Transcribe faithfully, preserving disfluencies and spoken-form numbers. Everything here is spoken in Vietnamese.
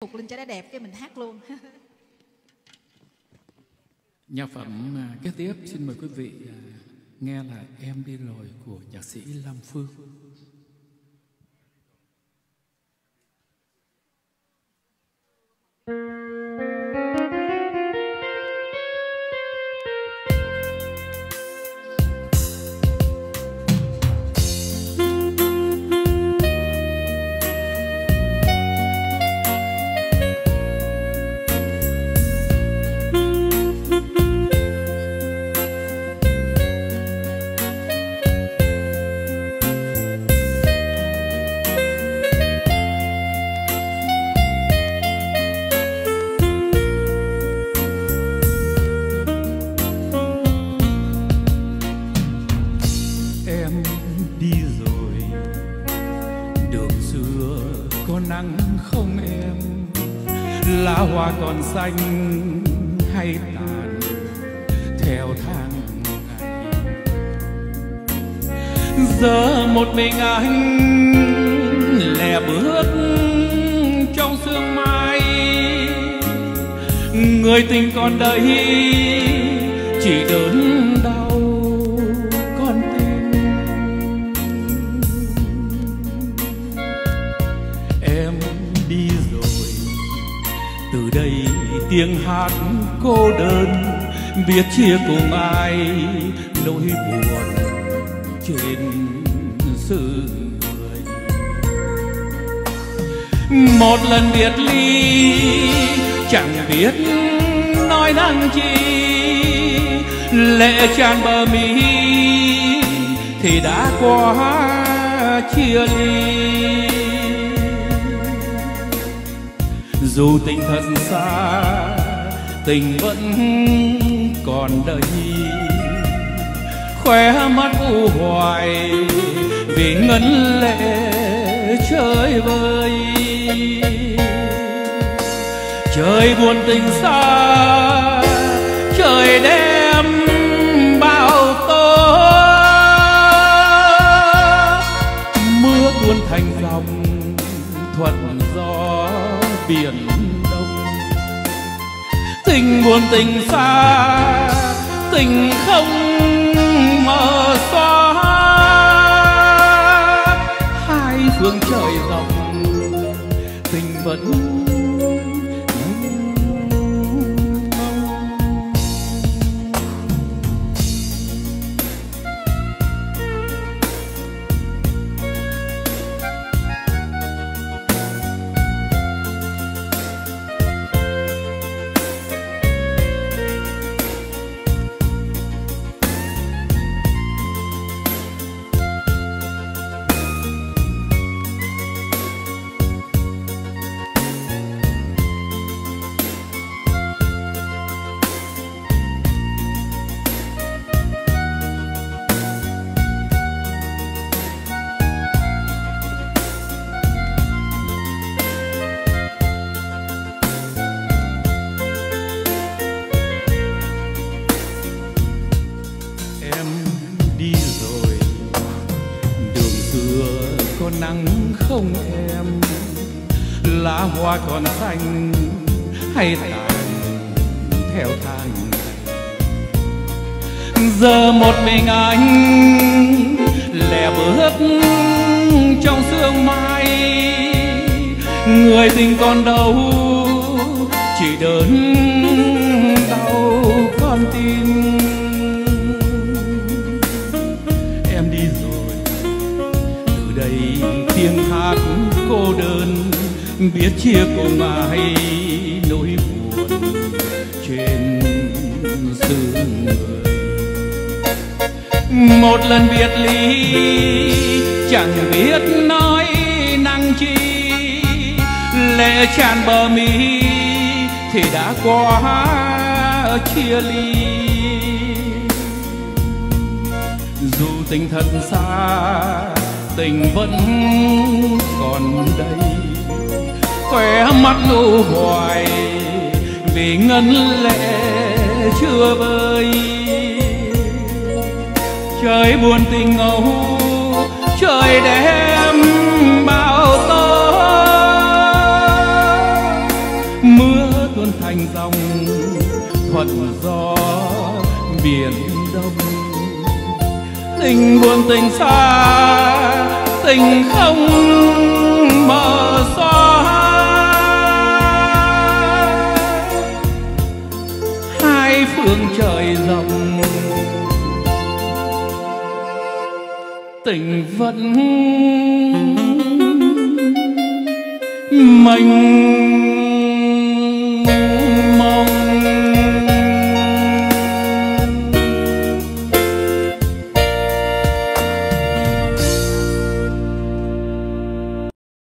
Phục lên cho nó đẹp cái mình hát luôn. Nhạc phẩm kế tiếp xin mời quý vị nghe là Em Đi Rồi của nhạc sĩ Lam Phương. Lá hoa còn xanh hay tàn theo tháng ngày, giờ một mình anh lẻ bước trong sương mai. Người tình còn đây chỉ đớn đau con tim. Em đi rồi, từ đây tiếng hát cô đơn, biết chia cùng ai nỗi buồn trên sự người. Một lần biệt ly chẳng biết nói năng chi, lệ tràn bờ mi thì đã quá chia ly. Dù tình thật xa, tình vẫn còn đây, khóe mắt u hoài vì ngấn lệ chơi vơi. Trời buồn tình xa, trời đêm bao tố, mưa tuôn thành dòng thuận gió biển đông. Tình buồn tình xa, tình không mờ xóa, hai phương trời rộng tình vẫn nắng không em, lá hoa còn xanh hay tàn theo tháng ngày. Giờ một mình anh lẻ bước trong sương mai, người tình còn đâu chỉ đớn đau con tim. Em đi rồi, từ đây tiếng hát cô đơn, biết chia cùng ai nỗi buồn trên xứ người. Một lần biệt ly chẳng biết nói năng chi, lệ tràn bờ mi thì đã quá chia ly. Dù tình thật xa, tình vẫn còn đây, khóe mắt u hoài vì ngân lệ chưa vơi. Trời buồn tình ngâu, trời đêm bao tố, tuôn thành dòng thuận gió biển đông. Tình buồn tình xa, tình không mờ xóa, hai phương trời rộng tình vẫn mênh